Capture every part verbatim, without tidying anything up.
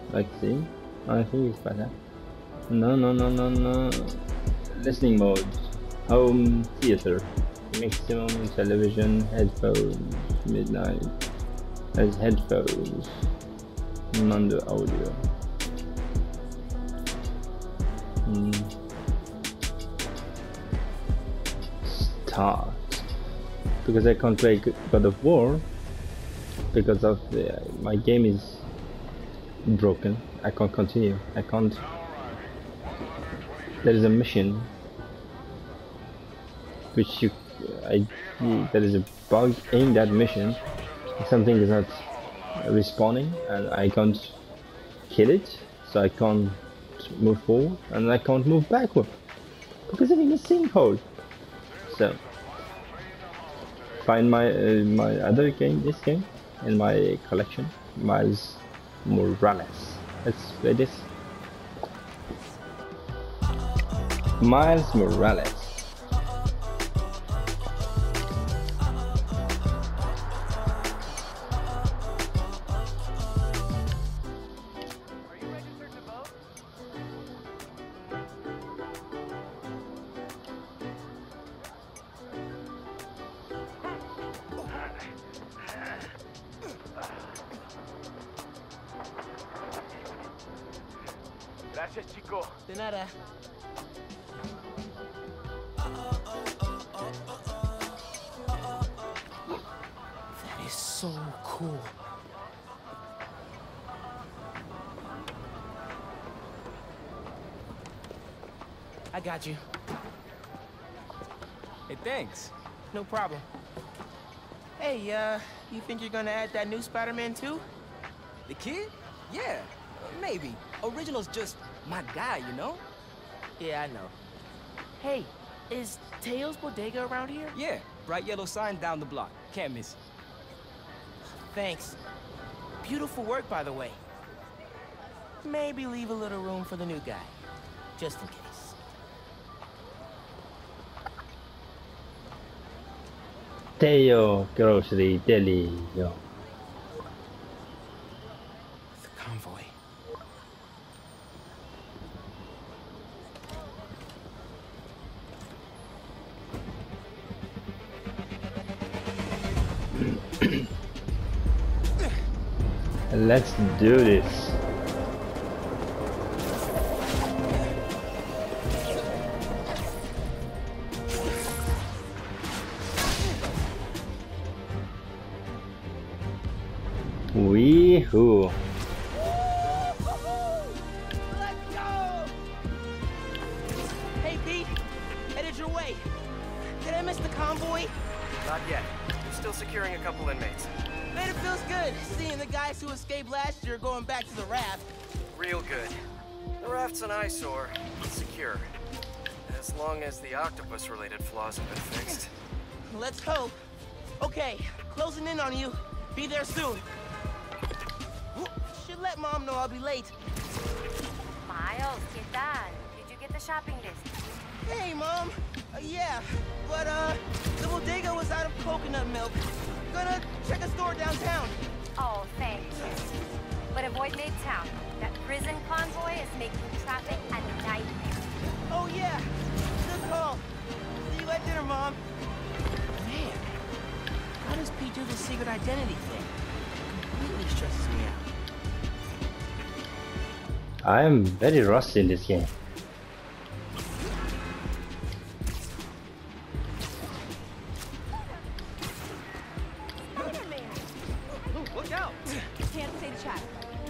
Like, see? I think it's better. No, no, no, no, no. Listening mode. Home theater. Maximum television. Headphones. Midnight. Has headphones. Mondo audio. Mm. Start. Because I can't play God of War. Because of the, my game is broken. I can't continue. I can't. There is a mission which you, I, there is a bug in that mission. Something is not respawning, and I can't kill it, so I can't move forward, and I can't move backward because I'm in a sinkhole. So, find my uh, my other game, this game, in my collection, Miles Morales. Let's play this. Miles Morales. Gracias, chico. De nada. That is so cool. I got you. Hey, thanks. No problem. Hey, uh, you think you're gonna add that new Spider-Man too? The kid? Yeah, maybe. Original's just my guy, you know? Yeah, I know. Hey, is Teo's Bodega around here? Yeah, bright yellow sign down the block. Can't miss it. Thanks. Beautiful work, by the way. Maybe leave a little room for the new guy, just in case. Teo Grocery Deli. Yo. The convoy. Let's do this. Wee-hoo. Let's go! Hey, Pete. Headed your way. Did I miss the convoy? Not yet. We're still securing a couple inmates. Man, it feels good seeing the guys who escaped last year going back to the raft. Real good. The raft's an eyesore, but secure. As long as the octopus-related flaws have been fixed. Let's hope. Okay, closing in on you. Be there soon. Should let Mom know I'll be late. Miles, ¿qué tal? Did you get the shopping list? Hey, Mom. Uh, yeah, but, uh, the bodega was out of coconut milk. Gonna check a store downtown. Oh, thank you. But avoid Midtown. That prison convoy is making traffic a nightmare. Oh, yeah. Good call. See you at dinner, Mom. Man, how does Pete do the secret identity thing? Completely stresses me out. I am very rusty in this game. Look out! Can't say chat.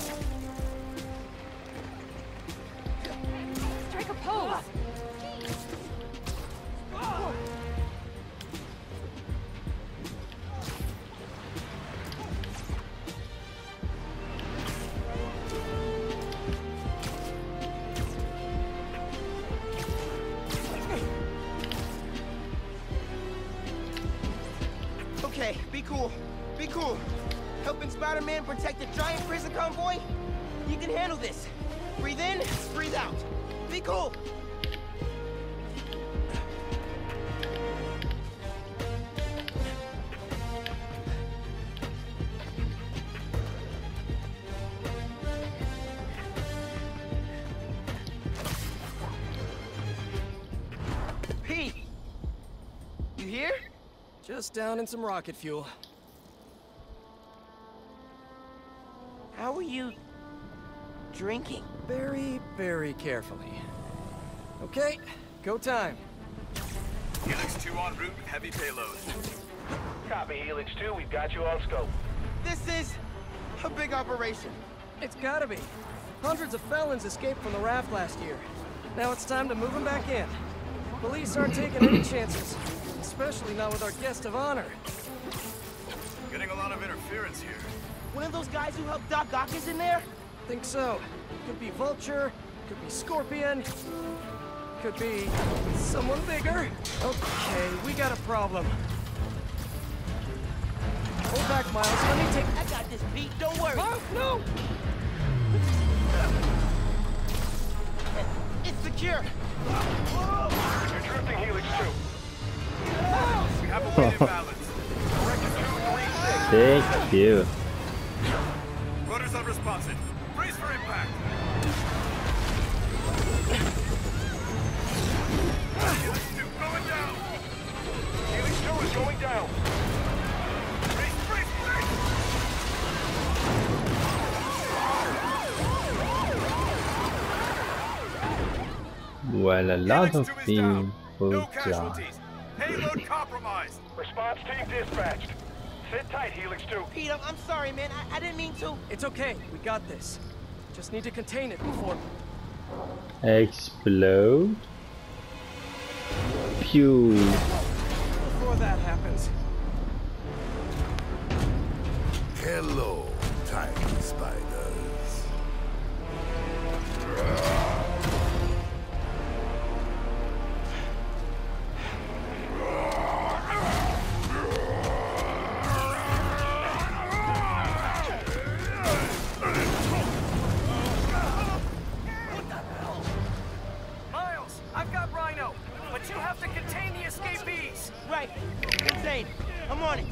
Strike a pose. Okay, be cool. Be cool. Helping Spider-Man protect a giant prison convoy? You can handle this. Breathe in, breathe out. Be cool. here? Just down in some rocket fuel. How are you drinking? Very, very carefully. Okay, go time. Helix two en route with heavy payload. Copy, Helix two. We've got you on scope. This is a big operation. It's gotta be. Hundreds of felons escaped from the raft last year. Now it's time to move them back in. Police aren't taking any chances, especially not with our guest of honor. Getting a lot of interference here. One of those guys who helped Doc Ock is in there? Think so. Could be Vulture, could be Scorpion, could be someone bigger. Okay, we got a problem. Hold back, Miles. Let me take... I got this, Pete. Don't worry. Oh, no! It's secure. You're drifting, Helix two. We have a wind imbalance. Correction two three six. Thank you. Rudder's unresponsive. Brace for impact. Helix two going down. Helix two is going down. Brace, brace, brace. Well, a lot of Helix two is down. people No died. casualties. Payload compromised. Response team dispatched. Sit tight, Helix two. Pete, I'm, I'm sorry, man. I, I didn't mean to. It's okay. We got this. Just need to contain it before... Explode. Pew. before that happens. Hello, tiny spiders. Miles, I've got Rhino, but you have to contain the escapees. Right. Insane. I'm on it.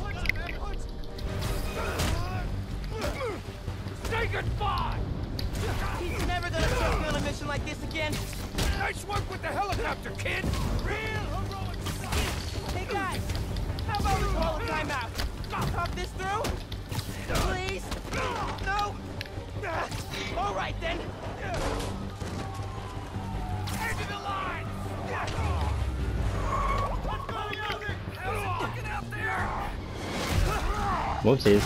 Say goodbye! He's never gonna trust me on a mission like this again. Nice work with the helicopter, kid! Real heroic stuff! Hey guys, how about we call a timeout? Talk this through? Please? No? All right then. End of the line! Whoopsies.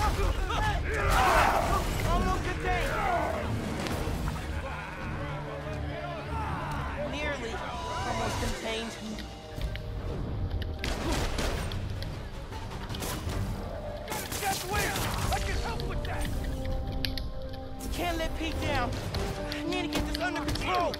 Almost contained. Nearly. Almost contained. Just wait! I can help with that! Can't let Pete down. I need to get this under control.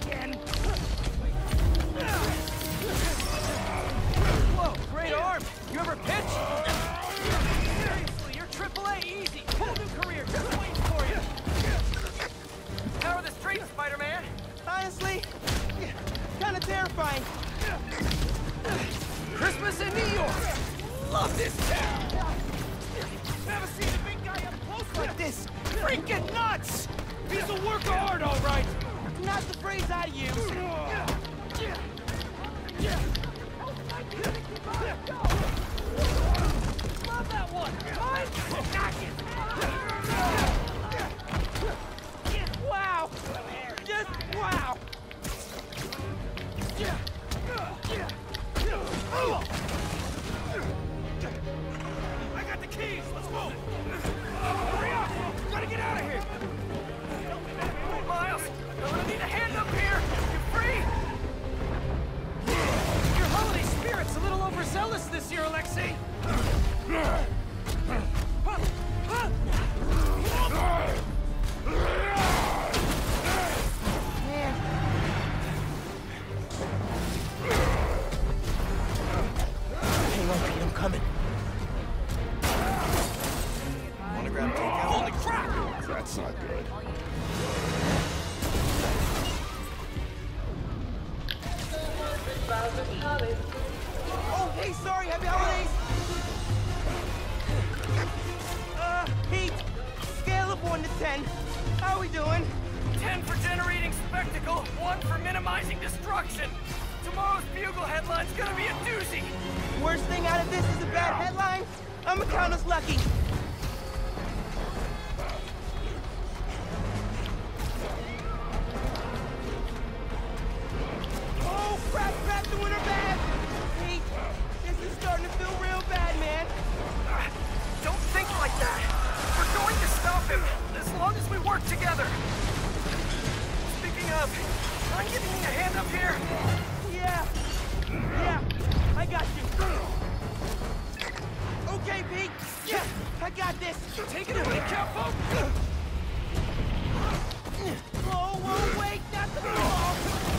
Whoa, great arm! You ever pitch? Seriously, you're triple A easy. Whole new career just waiting for you. How are the streets, Spider-Man? Honestly, kind of terrifying. Christmas in New York. Love this town. Never seen a big guy up close like this. Freaking nuts! He's a work of art, all right. Not the phrase I use. Love that one. Wow. Just wow. I got the keys! Let's move! Hurry up! Gotta get out of here! Miles, I'm gonna need a hand up here. You free? Your holiday spirit's a little overzealous this year, Alexei. Hang on, Pete, I'm coming. Want to grab takeout? Holy crap! That's not good. Oh, hey, sorry, happy holidays. Uh, Pete, scale of one to ten. How we doing? Ten for generating spectacle, one for minimizing destruction. Tomorrow's Bugle headline's gonna be a doozy. Worst thing out of this is a bad headline? I'ma count us lucky. Oh, crap, crap, doing her bad. Pete, this is starting to feel real bad, man. Don't think like that. We're going to stop him, as long as we work together. Speaking of, mind giving me a hand up here? Yeah. Yeah, I got you. Okay, Pete. Yeah, I got this. Take it away, Capo! Whoa, whoa, wait, not the ball.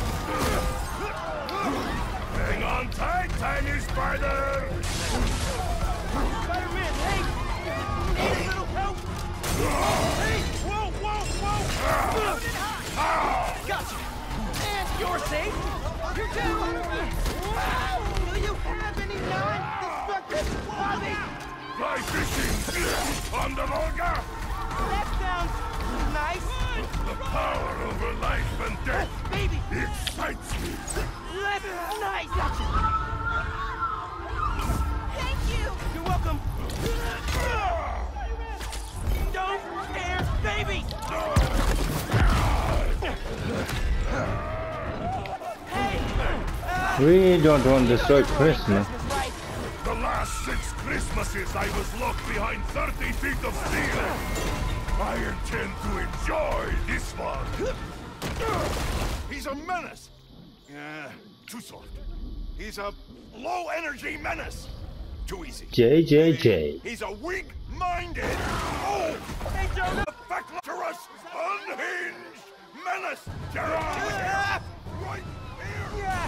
Hang on tight, tiny spider! Spider-Man, hey! You need a little help? Hey! Whoa, whoa, whoa! Gotcha! And you're safe! You're down! Wow! Do you have any non-destructive qualities? Fly fishing! On the Volga! That sounds nice. The power over life and death Baby, excites me! that's nice. Gotcha. Thank you. You're welcome. Don't scare baby. Hey. Uh, We don't want to destroy Christmas. right. The last six Christmases I was locked behind thirty feet of steel! I intend to enjoy this one! He's a menace! Uh, too soft. He's a low-energy menace! Too easy. J J J. He's a weak-minded, oh, Hey, Jonah. factless, unhinged menace! Gerard! Ah! Right here! Yeah.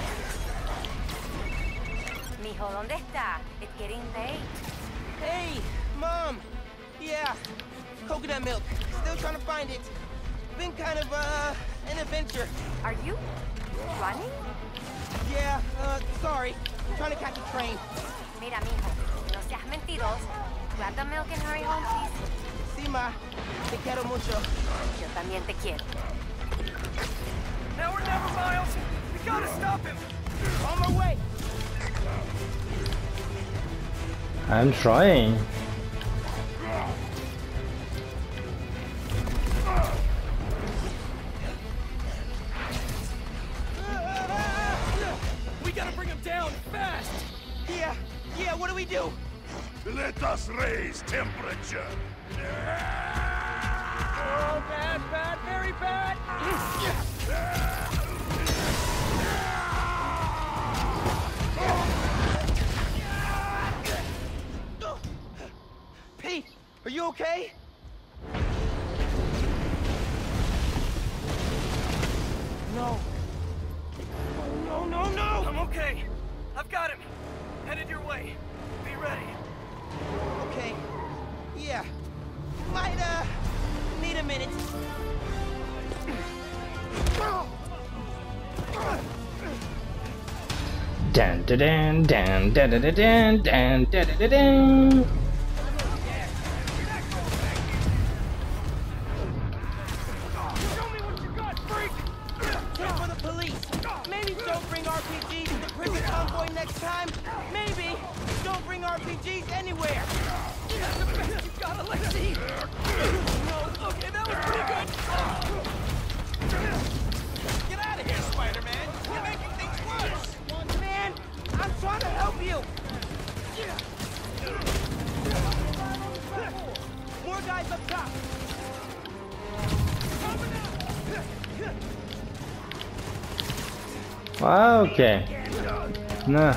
Mijo, ¿dónde está? It's getting late. Hey, Mom. Yeah, coconut milk. Still trying to find it. Been kind of, uh, an adventure. Are you running? Yeah, uh, sorry. Trying to catch a train. Mira, mijo, no seas mentiroso. Grab the milk and hurry home, please. Sí, ma. Te quiero mucho. Yo también te quiero. Now or never, Miles! We gotta stop him! On my way. I'm trying. We gotta bring him down, fast! Yeah, yeah, what do we do? Let us raise temperature! Oh, bad, bad, very bad! Pete, are you okay? No. No, no, no! I'm okay. I've got him. Headed your way. Be ready. Okay. Yeah. Might, uh, need a minute. Dan da dan dan da da da dan dan da da da dan. Show me what you got, freak! Hit for the police. Maybe don't bring R P Gs to the prison convoy next time. Maybe don't bring R P Gs anywhere. That's the best you got, Alexei! No, okay, that was pretty good! Get out of here, Spider-Man! You're making things worse! Man, I'm trying to help you. More guys up top. Okay. Nah.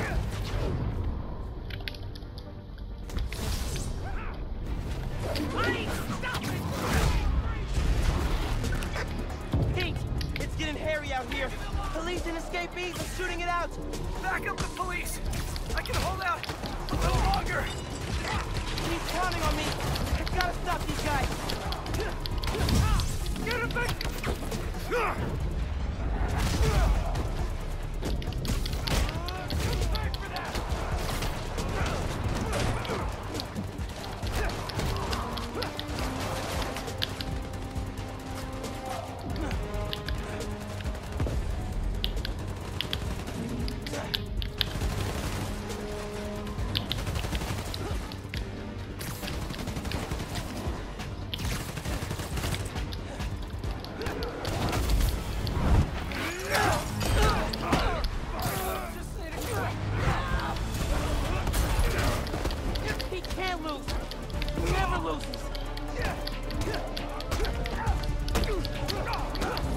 Pete, it's getting hairy out here. Police and escapees are shooting it out. Back up the police! I can hold out a little longer! He's counting on me. I've got to stop these guys. Get him back!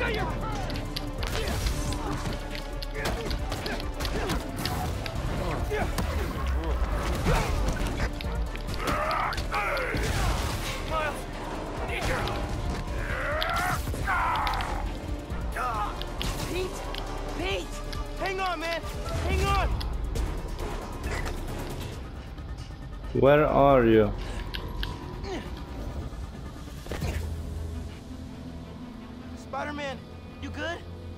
Miles, need your help. Pete! Pete! Hang on, man! Hang on! Where are you? Spider-Man, you good?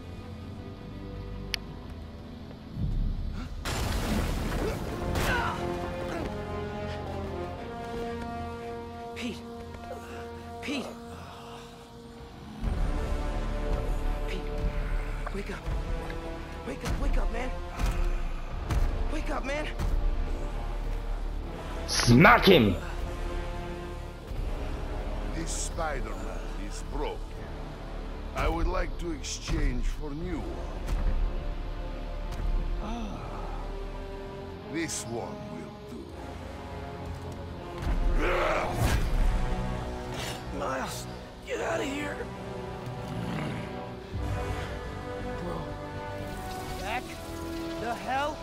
Pete! Pete! Pete! Wake up! Wake up, wake up, man! Wake up, man! Smack him! This Spider-Man is broken. I would like to exchange for new one. Ah, this one will do. Miles, get out of here. Bro. Back the hell?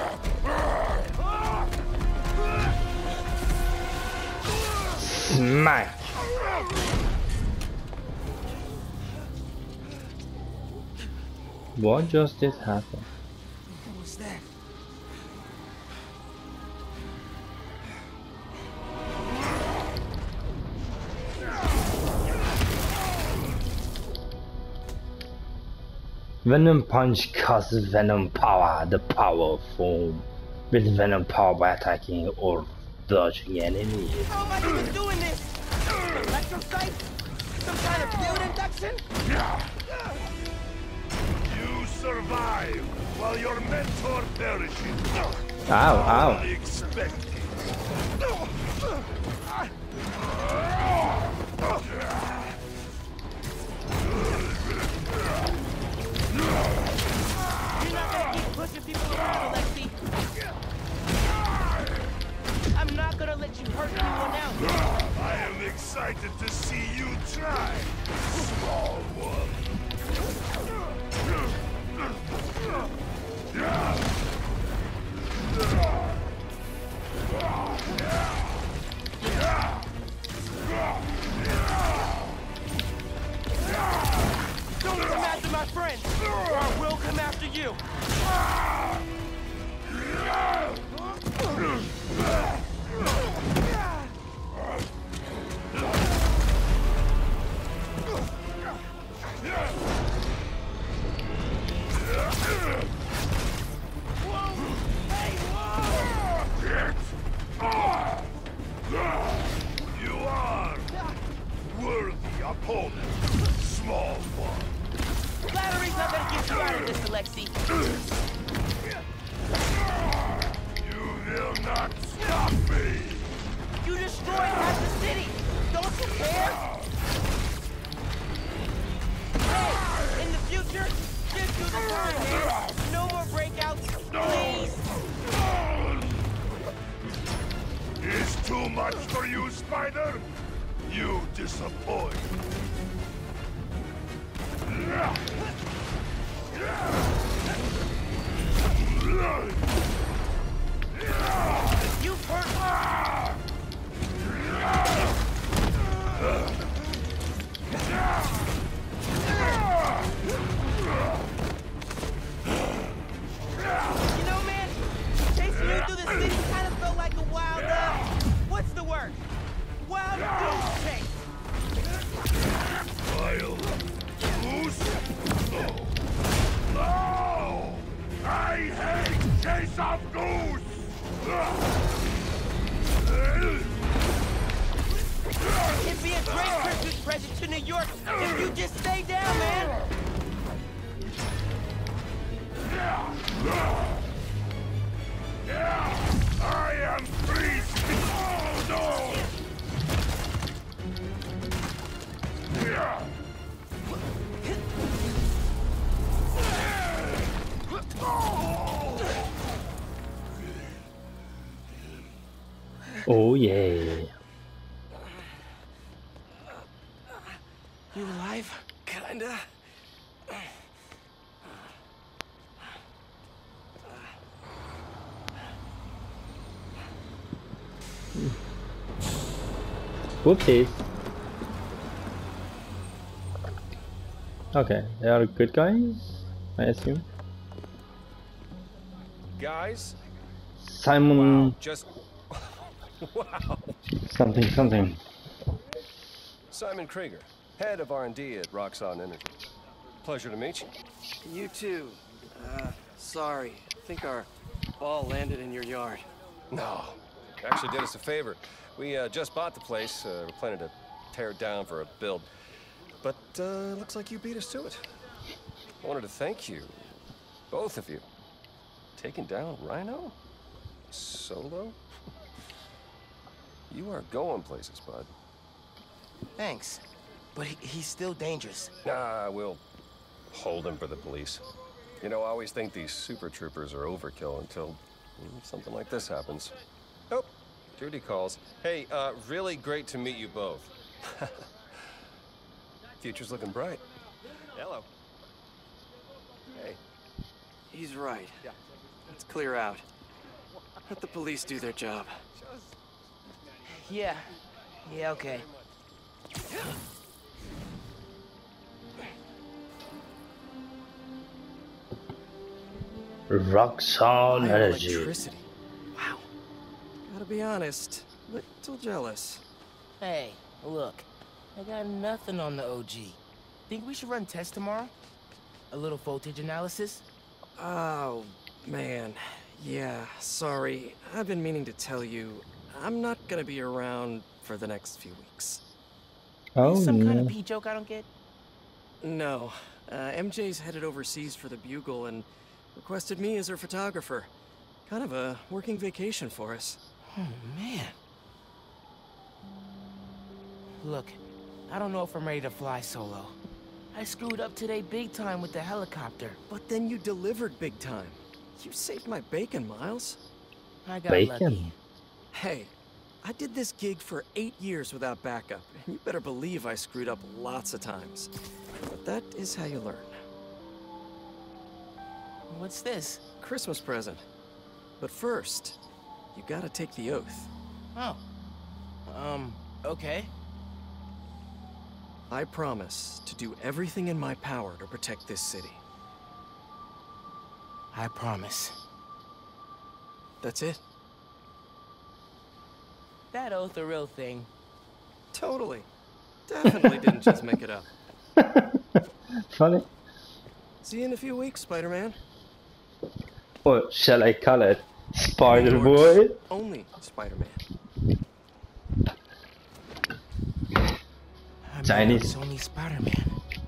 Smack! What just did happen? What was that? Venom Punch causes Venom Power, the power form, with Venom Power by attacking or dodging enemies. How am I even doing this? Electrocyte? Some kind of field induction? You survive while your mentor perishes. Ow, ow. Unexpected. You're not gonna keep pushing people around, Alexi. I'm not gonna let you hurt anyone else. I am excited to see you try, small one. Don't come after my friends, or I will come after you. You are worthy opponent, small one. Flattery's not gonna get you out of this, Alexi. You will not stop me. You destroyed half the city. Don't you care? Hey, in the future, just do the word, man. No more breakouts, please. Is too much for you, Spider? You disappoint. You've hurt. You know, man, chasing you through the city kind of felt like a wild, uh, what's the word? Wild goose chase. Wild goose? No. No! I hate chase of goose! It'd be a great Christmas present to New York if you just stay down, man. I am free! Oh, no! Oh yeah. You alive? Kinda. Whoopsies. Okay, they are good guys, I assume. Guys? Simon. Wow, just wow. Something, something. Simon Krieger, head of R and D at Roxxon Energy. Pleasure to meet you. You too. Uh, sorry. I think our ball landed in your yard. No, actually did us a favor. We uh, just bought the place. Uh, we're planning to tear it down for a build. But uh, looks like you beat us to it. I wanted to thank you, both of you. Taking down Rhino? Solo? You are going places, bud. Thanks. But he, he's still dangerous. Nah, we'll hold him for the police. You know, I always think these super troopers are overkill until mm, something like this happens. Oh, Judy calls. Hey, uh, really great to meet you both. Future's looking bright. Hello. Hey. He's right. Yeah. Let's clear out. Let the police do their job. Yeah. Yeah, okay. Roxxon Energy. Electricity. Wow. Gotta be honest, little jealous. Hey, look. I got nothing on the O G. Think we should run tests tomorrow? A little voltage analysis? Oh, man. Yeah, sorry. I've been meaning to tell you, I'm not gonna be around for the next few weeks. Oh, Some no. kind of pee joke I don't get? No. Uh, M J's headed overseas for the Bugle and requested me as her photographer. Kind of a working vacation for us. Oh, man. Look, I don't know if I'm ready to fly solo. I screwed up today big time with the helicopter. But then you delivered big time. You saved my bacon, Miles. I got Bacon. lucky. Hey, I did this gig for eight years without backup, and you better believe I screwed up lots of times. But that is how you learn. What's this? Christmas present. But first, you gotta take the oath. Oh. Um, okay. I promise to do everything in my power to protect this city. I promise. That's it. That oath a real thing. Totally. Definitely didn't just make it up. Funny. See you in a few weeks, Spider-Man. Or shall I call it Spider-Boy? Only Spider-Man. Chinese. It's only Spider-Man.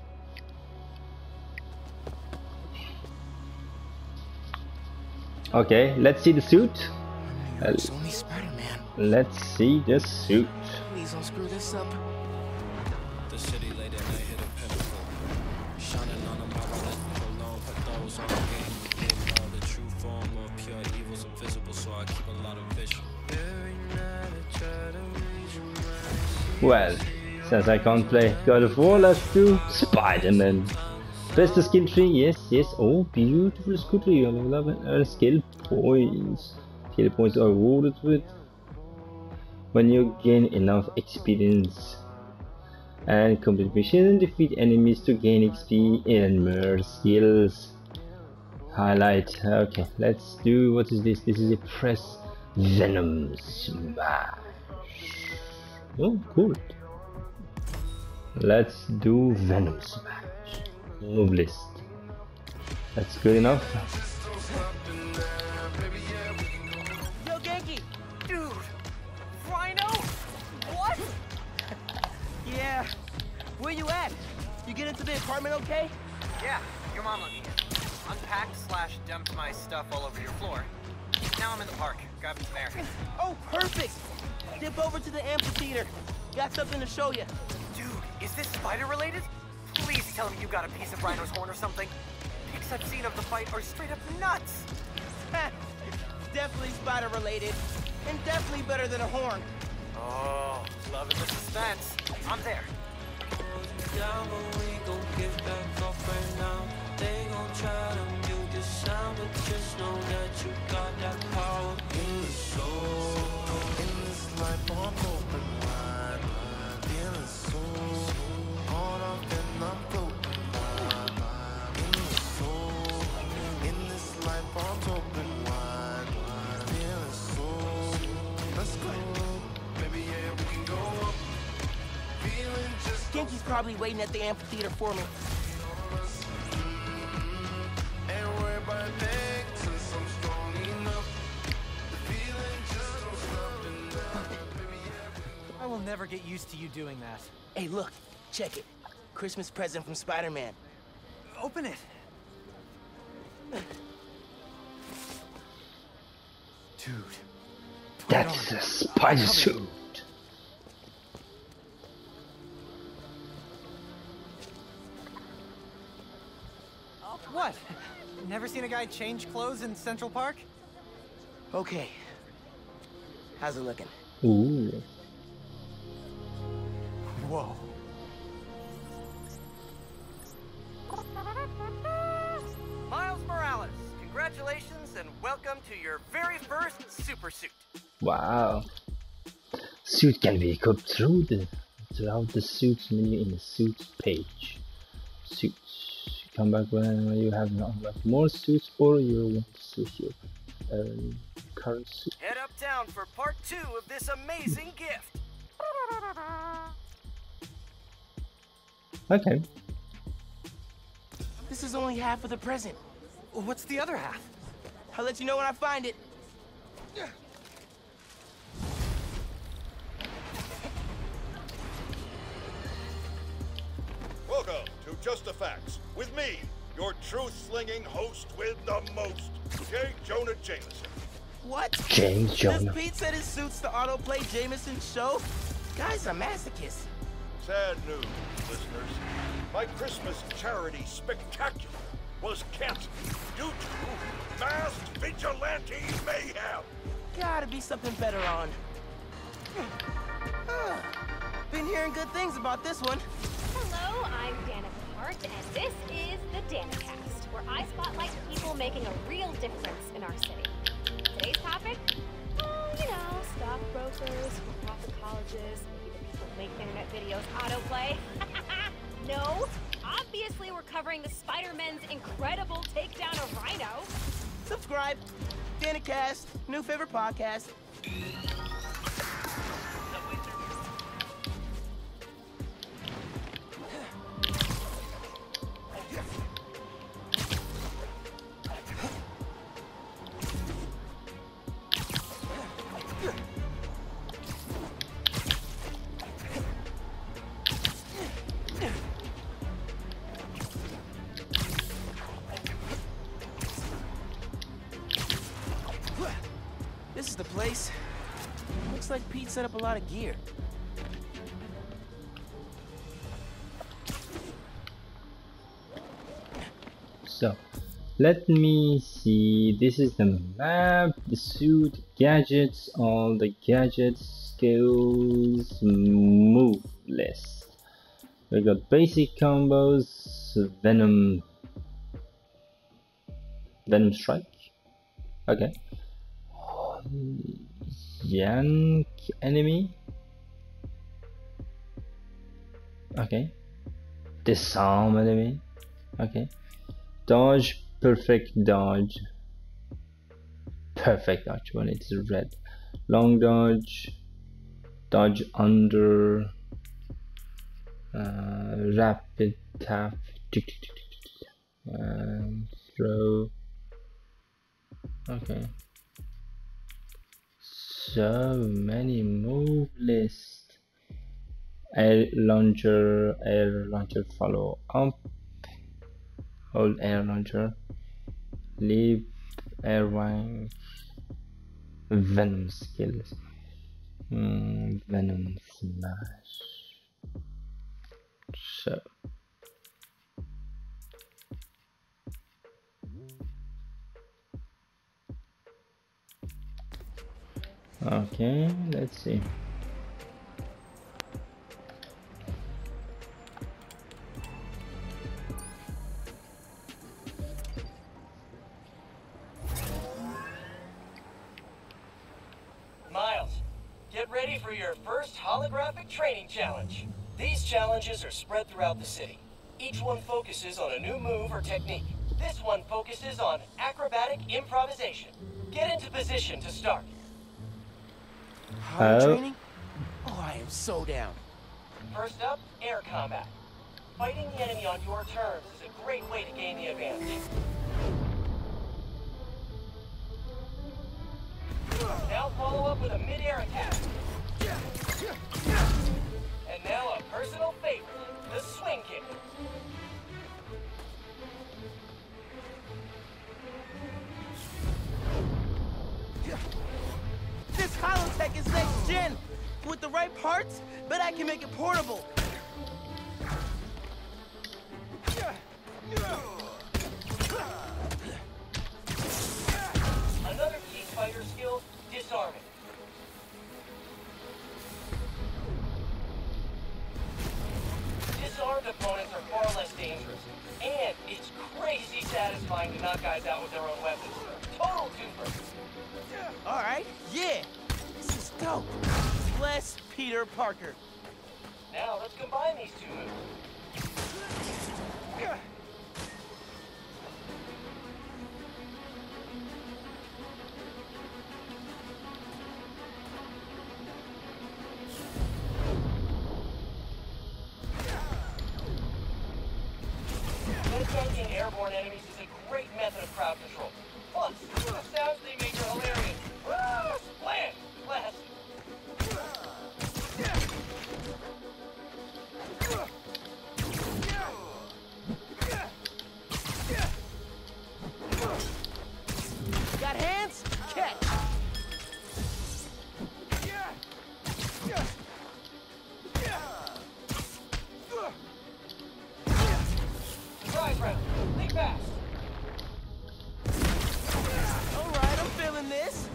Okay, let's see the suit. It's only Spider-Man. Let's see the suit. Please don't screw this up. The city late at night hit a pinnacle. Shining on a marvelous alone, put those on the game. We get all the true form of pure evil's invisible, so I keep a lot of vision. Every night I try to read your mind. Well, since I can't play God of War, let's do Spider-Man. Press the skill tree, yes, yes. Oh, beautiful skill tree. You level up and skill points. Skill points are awarded with when you gain enough experience and complete mission and defeat enemies to gain X P and more skills. Highlight. Okay, let's do, what is this? This is a press Venom Smash. Oh, cool. Let's do Venom Smash. Move list. That's good enough. Yo, Genki! Dude! Rhino? What? Yeah. Where you at? You get into the apartment okay? Yeah, your mom let me in. Unpacked slash dumped my stuff all over your floor. Now I'm in the park, grabbing some air. Oh, perfect! Dip over to the amphitheater. Got something to show you. Dude, is this spider related? Please tell me you got a piece of Rhino's horn or something. Pics I've seen of the fight are straight up nuts. Definitely spider related. And definitely better than a horn. Oh, loving the suspense. I'm there. Down, but we gon' get back off right now. probably waiting at the amphitheater for me. I will never get used to you doing that. Hey, look, check it. Christmas present from Spider-Man. Open it. Dude. That's a spider suit. What? Never seen a guy change clothes in Central Park? Okay. How's it looking? Ooh. Whoa. Miles Morales, congratulations and welcome to your very first super suit. Wow. Suit can be equipped through the throughout the suits menu in the suits page. Suits. Come back when you have not unlocked more suits or you want to switch your um, current suit. Head uptown for part two of this amazing gift. Okay. This is only half of the present. What's the other half? I'll let you know when I find it. Welcome to Just the Facts, with me, your truth-slinging host with the most, J. Jonah Jameson. What? James Jonah. Does Pete said it suits the autoplay Jameson show? Guy's a masochist. Sad news, listeners. My Christmas charity spectacular was canceled due to masked vigilante mayhem. Gotta be something better on. Been hearing good things about this one. Hello, I'm Danica Hart, and this is the Danicast, where I spotlight people making a real difference in our city. Today's topic? Oh, you know, stockbrokers, for-profit colleges, maybe the people who make internet videos autoplay. No, obviously we're covering the Spider-Man's incredible takedown of Rhino. Subscribe. Danicast, new favorite podcast. This is the place. Looks like Pete set up a lot of gear. So, let me see. This is the map, the suit, gadgets, all the gadgets, skills, move list. We got basic combos, Venom, Venom Strike. Okay. Yank enemy. Okay. Disarm enemy. Okay. Dodge, perfect dodge. Perfect dodge when it's red. Long dodge. Dodge under. Uh, rapid tap. And throw. Okay. So many move list. Air launcher, air launcher follow up. Hold air launcher. Leap, air rank. Venom skills. Mm, Venom smash. So. Okay, let's see. Miles, get ready for your first holographic training challenge. These challenges are spread throughout the city. Each one focuses on a new move or technique. This one focuses on acrobatic improvisation. Get into position to start. Holo Oh. training? Oh, I am so down. First up, air combat. Fighting the enemy on your terms is a great way to gain the advantage. Now follow up with a mid-air attack. And now a personal favorite, the swing kick. This Holotech is next gen. With the right parts, bet I can make it portable. Another key fighter skill, disarming. Disarmed opponents are far less dangerous, and it's crazy satisfying to knock guys out with their own weapons. Total twofer. All right, yeah, this is dope. Bless Peter Parker. Now let's combine these two moves. Attacking airborne enemies is a great method of crowd control. Plus, the sounds they make are hilarious. Ah, splash! Blast! Got hands? Catch! Surprise round. Think fast. All right, I'm feeling this.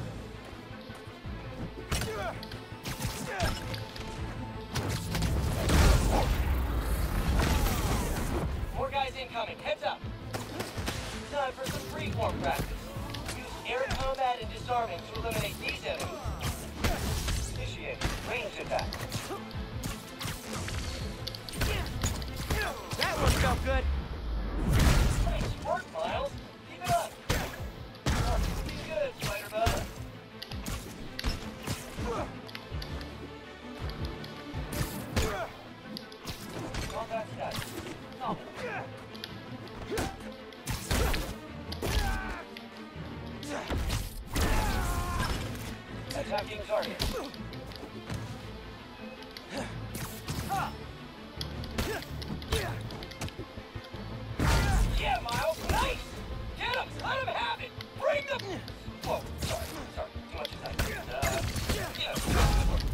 More guys incoming. Heads up. Time for some freeform practice. Use air combat and disarming to eliminate these enemies. Initiate range attack. That one felt good. Nice work, Miles. Keep it up. Oh, be good, Spider-Bud. Combat status. Oh. Attacking target. Yeah, Miles, nice! Get him! Let him have it! Bring them! Whoa, sorry, sorry, too much attack. Uh, yeah, good work.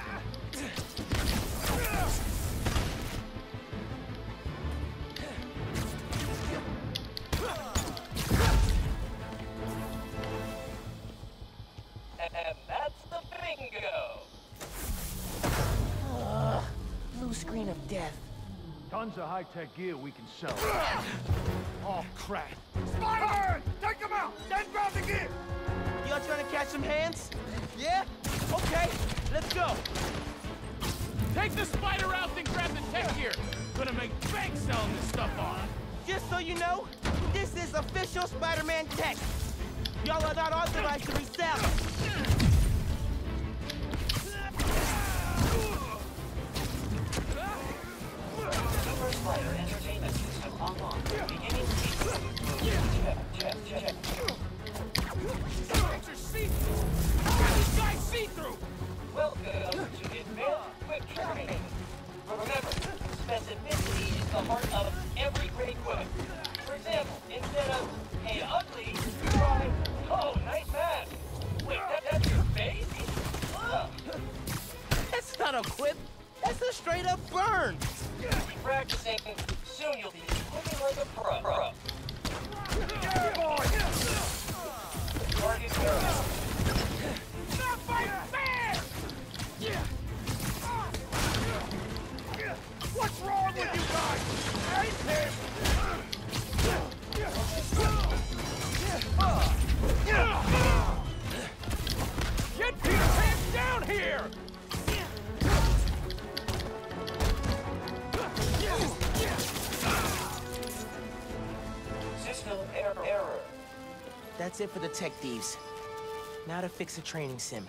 And that's the bingo! Ugh, blue screen of death. Tons of high-tech gear we can sell. Oh, crap. Spider-Man! Take him out! Then grab the gear! Y'all trying to catch some hands? Yeah? Okay, let's go. Take the spider out and grab the tech gear. Gonna make bank selling this stuff on. Just so you know, this is official Spider-Man tech. Y'all are not authorized to resell. Super Spider Entertainment System online. Beginning sequence. Check, check, check. These are see-through. How are these guys see-through? Welcome to Advanced Quick Training. Remember, specificity is the heart of every great weapon. For example, instead of, hey, ugly, you try, oh, nice mask. Wait, that, that's your face? Ugh. That's not a quip. That's a straight-up burn. Keep practicing. Soon you'll be looking like a pro. pro. Yeah, boy! Target careful. Not fight fair! What's wrong with you guys? Ain't him! Get Peter Pan down here! System error. error. That's it for the tech thieves. Now to fix a training sim.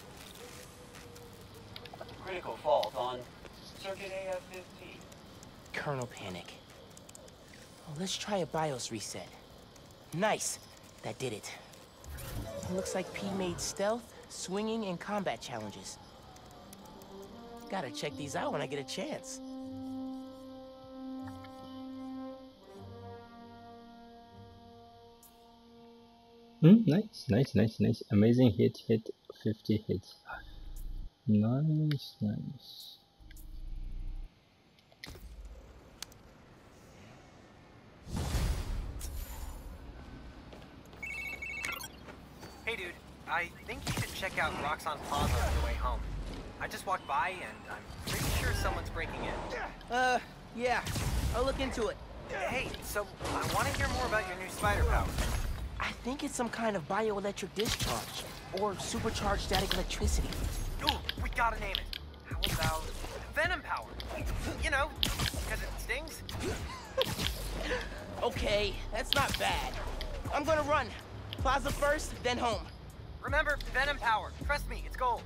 Critical fault on circuit A F fifteen. kernel panic. Well, let's try a BIOS reset. Nice. That did it. It looks like P made stealth, swinging, and combat challenges. Gotta check these out when I get a chance. Hmm, nice, nice, nice, nice. Amazing hit, hit, fifty hits. Nice, nice. Hey dude, I think you should check out Roxxon Plaza on your way home. I just walked by and I'm pretty sure someone's breaking in. Uh, yeah. I'll look into it. Hey, so I want to hear more about your new spider power. I think it's some kind of bioelectric discharge, or supercharged static electricity. Ooh, we gotta name it. How about Venom Power? You know, because it stings. Okay, that's not bad. I'm gonna run. Plaza first, then home. Remember, Venom Power. Trust me, it's gold.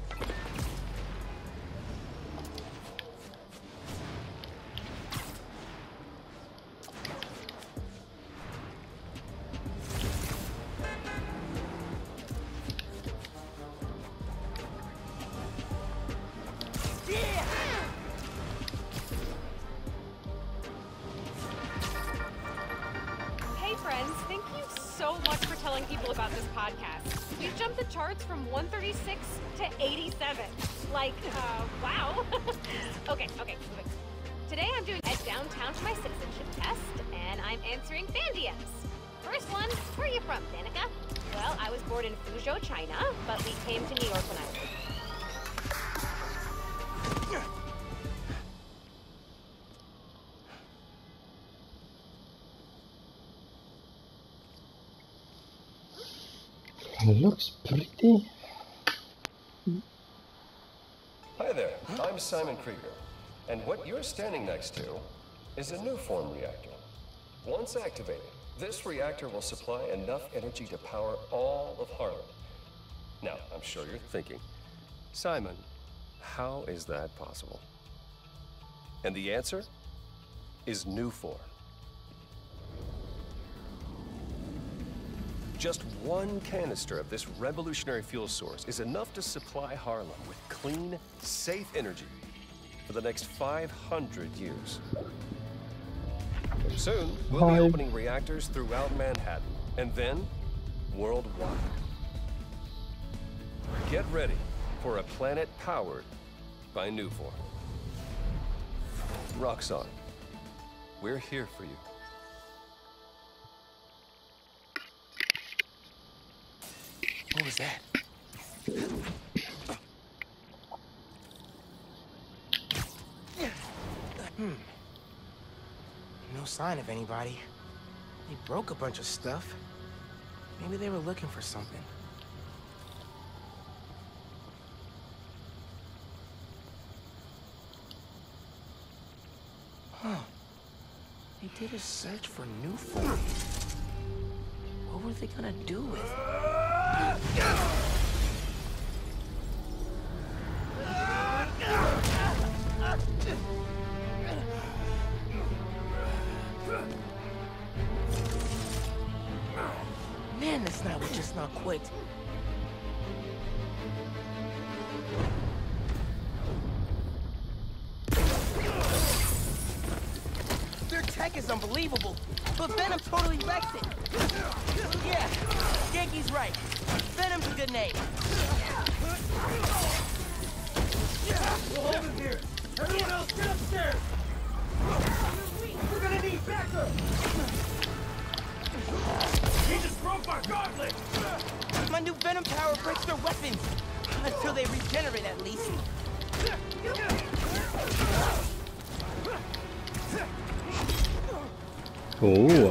People about this podcast. We've jumped the charts from one thirty-six to eighty-seven. Like, uh, wow. okay, okay. Today I'm doing a downtown to my citizenship test, and I'm answering fan D Ms. First one, where are you from, Danica? Well, I was born in Fuzhou, China, but we came to New York when I was eight. Looks pretty. Hi there, I'm Simon Krieger, and what you're standing next to is a Nuform reactor. Once activated, this reactor will supply enough energy to power all of Harlem. Now, I'm sure you're thinking, Simon, how is that possible? And the answer is Nuform. Just one canister of this revolutionary fuel source is enough to supply Harlem with clean, safe energy for the next five hundred years. Soon, we'll Hi. be opening reactors throughout Manhattan, and then worldwide. Get ready for a planet powered by Nuform. Roxxon, we're here for you. What was that? Hmm. No sign of anybody. They broke a bunch of stuff. Maybe they were looking for something. Huh. They did a search for Nuform. What were they gonna do with it? Man, this night would just not quit. Their tech is unbelievable, but Venom totally wrecks it. Yeah, Yankee's right. Venom's a good name. We'll hold him here. Everyone else, get upstairs. We're gonna need backup. He just broke my gauntlet. My new Venom power breaks their weapons. Until they regenerate, at least. Oh.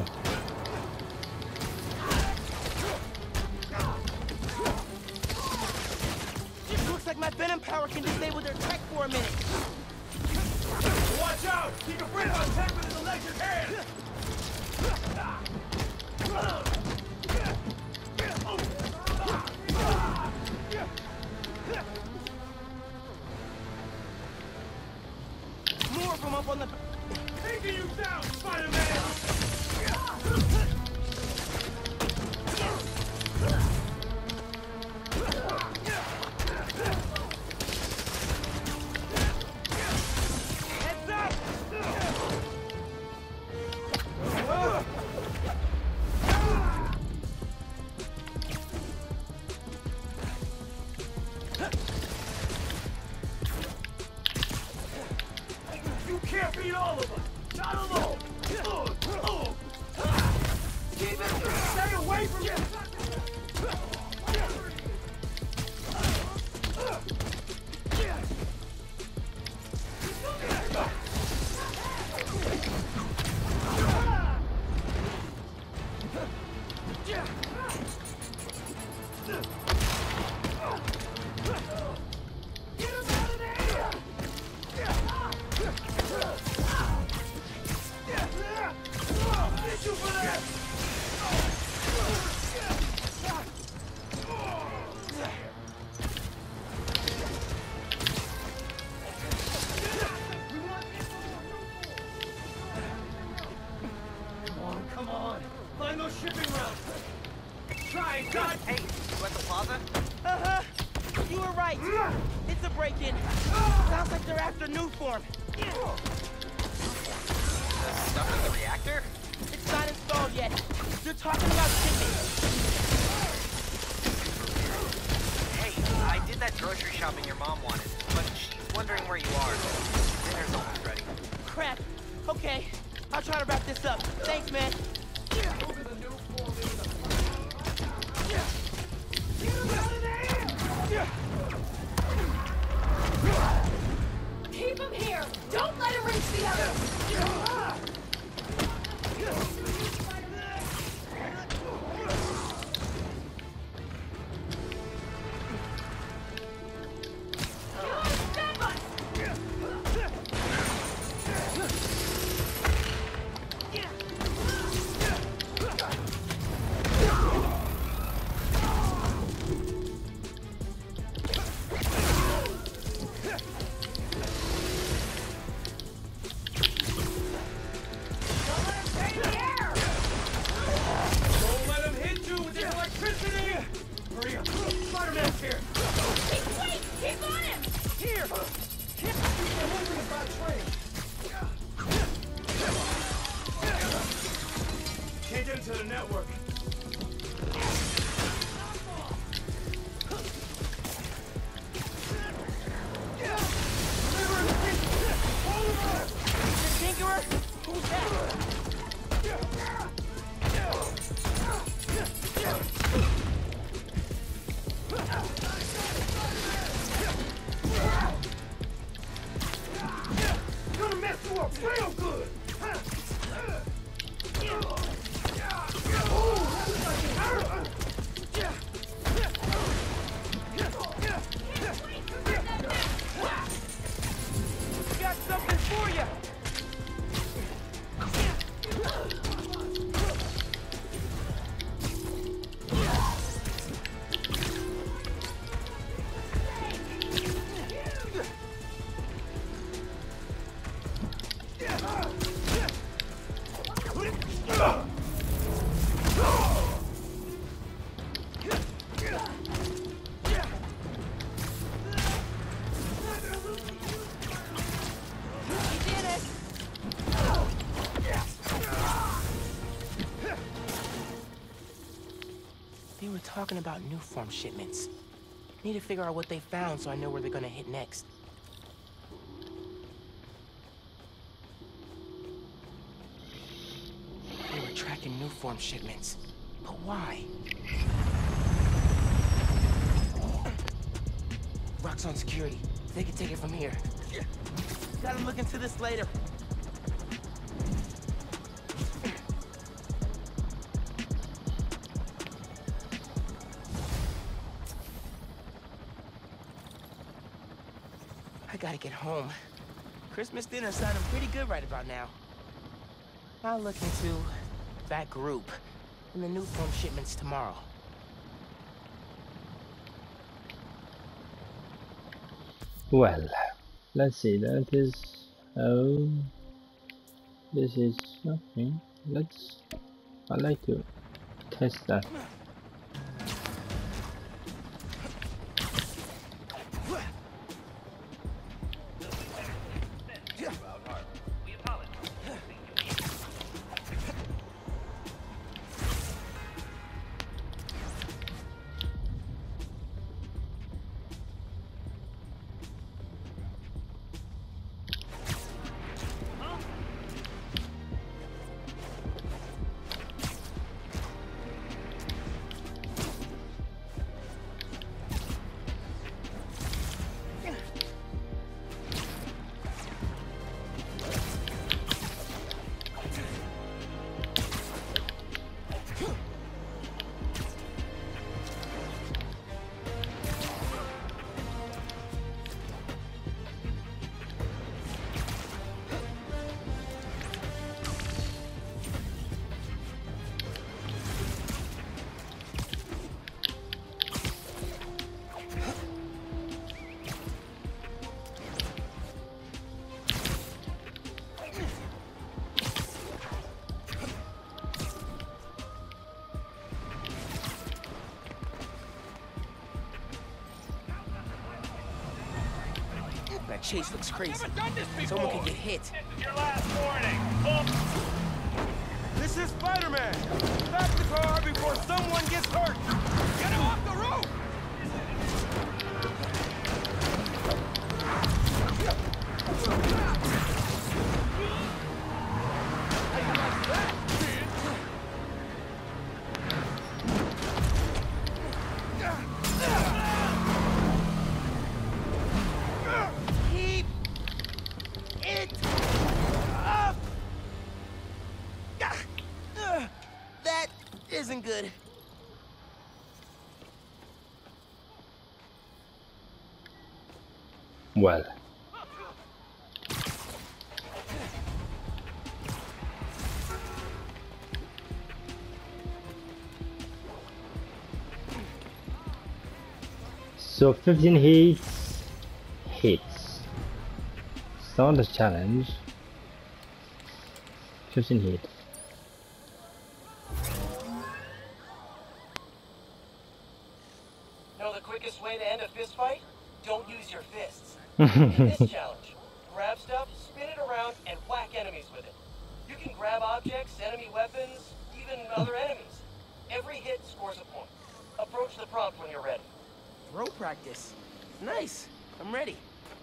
Looks like my Venom power can disable their tech for a minute. Watch out! Keep your breath on tech with his electric hand. More of them up on the... shipping route. Try and dodge. Hey, you at the plaza? Uh-huh. You were right. It's a break-in. Sounds like they're after Nuform. The stuff in the reactor? It's not installed yet. They're talking about shipping. Hey, I did that grocery shopping your mom wanted, but she's wondering where you are. Dinner's almost ready. Crap. Okay. I'll try to wrap this up. Thanks, man. Keep him here! Don't let him reach the others! They were talking about Nuform shipments. Need to figure out what they found so I know where they're gonna hit next. They were tracking Nuform shipments. But why? Rock's on security. They can take it from here. Gotta look into this later. I gotta get home. Christmas dinner sounding pretty good right about now. I'll look into that group and the Nuform shipments tomorrow. Well, let's see. That is oh, this is nothing. Let's. I like to test that. chase looks crazy. Someone could get hit. This is your last warning. This is Spider-Man! Back the car before someone gets hurt! Get him off the roof! Keep it up! That isn't good. Well. So fifteen hits, hits. Start the challenge. fifteen hits. Know the quickest way to end a fist fight? Don't use your fists. In this challenge, grab stuff, spin it around, and whack enemies with it. You can grab objects, enemy weapons, even other enemies. Every hit scores a point. Approach the prompt when you're ready. Throw practice. Nice. I'm ready.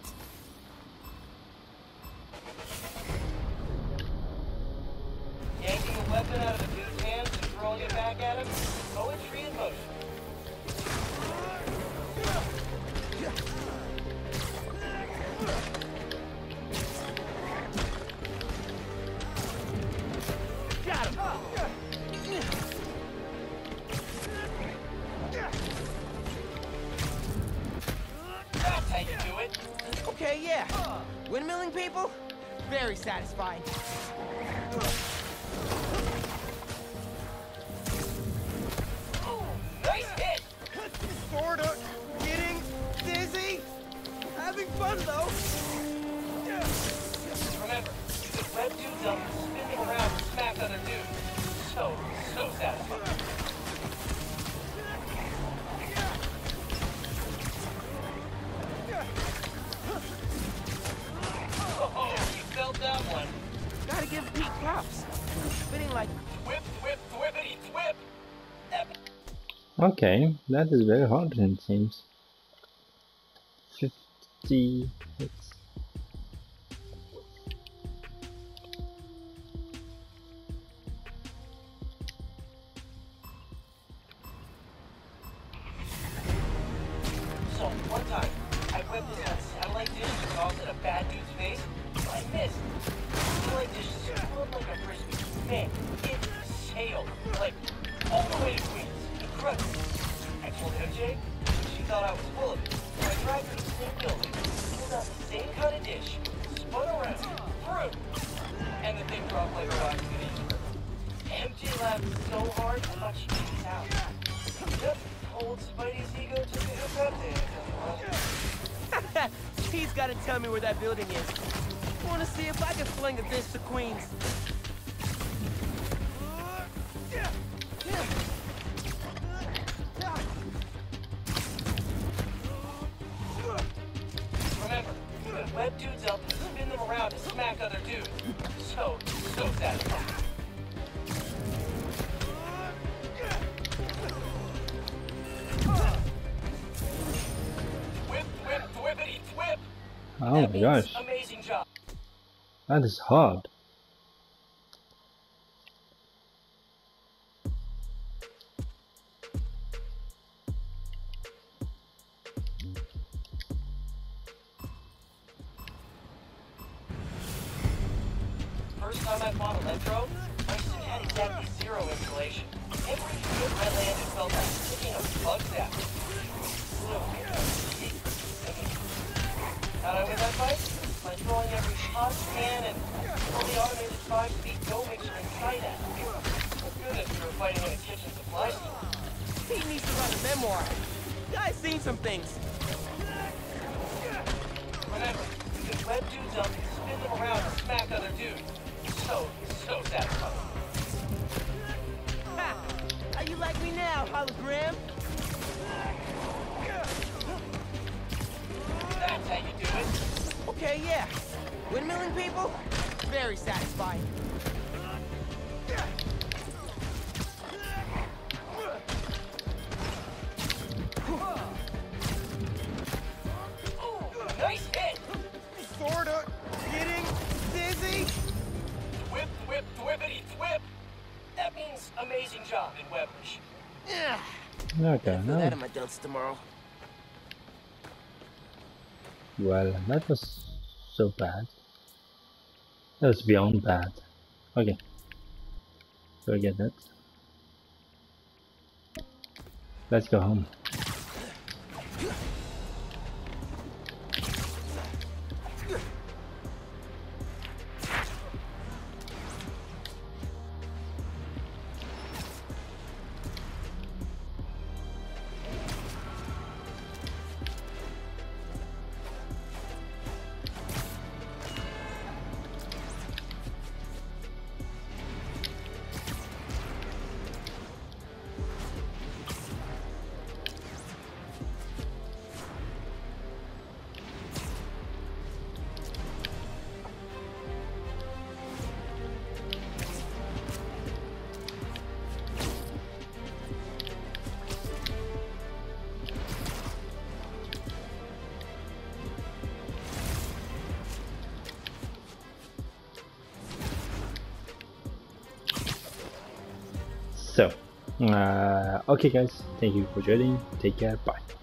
Yanking a weapon out of the dude's hands and throwing it back at him. Poetry in motion. Got him. That's how you do it. Okay, yeah. Windmilling people? Very satisfying. Nice hit. Sorta. Getting dizzy. Having fun, though. Remember, the red dude's up, spin them around and smack other dudes. So, so satisfying. Oh, you felt that one. Gotta give Pete props. Spinning like Whip, whip, whippity, whip. Okay, that is very hard it seems. fifty hits. So, one time, I whipped this on satellite dish to toss at a bad dude's face, but I missed. The satellite dish swirled like a frisbee. Man, it sailed, like, all the way to Queens. Incredible. I told M J, she thought I was full of it. So I dragged her to the same building, pulled out the same kind of dish, spun around, threw, and the thing dropped like a rock to the east. M J laughed so hard, I thought she'd kick us out. Yep, old Spidey's ego took a hip that day. He's gotta tell me where that building is. Wanna see if I can fling a dish to Queens. Remember, the web dudes up and spin them around and smack other dudes. So, so satisfying. Whip, whip, whippity, whip. Oh my gosh, Amazing job. that is hard. First time I fought Electro, my suit had exactly zero insulation. Every hit I landed felt like sticking a bug's out. How'd I win that fight? By throwing every pot, can, and all the automated five-speed go mixer in sight at me. Goodness, we were fighting in a kitchen supply store. Pete needs to write a memoir. Guy's seen some things. Remember, the red dudes up and spin them around and smack other dudes. So, so satisfying. Ha! How you like me now, hologram? That's how you do it. Okay, yeah. Windmilling people? Very satisfying. Nice hit! Sorta getting dizzy. Whip, whip, whippity, whip! That means amazing job in Weblish. Yeah. Okay, Feel that now. in my delts tomorrow. Well, that was so bad. That was beyond bad. Okay. Forget that. Let's go home. So, uh, okay guys, thank you for joining, take care, bye.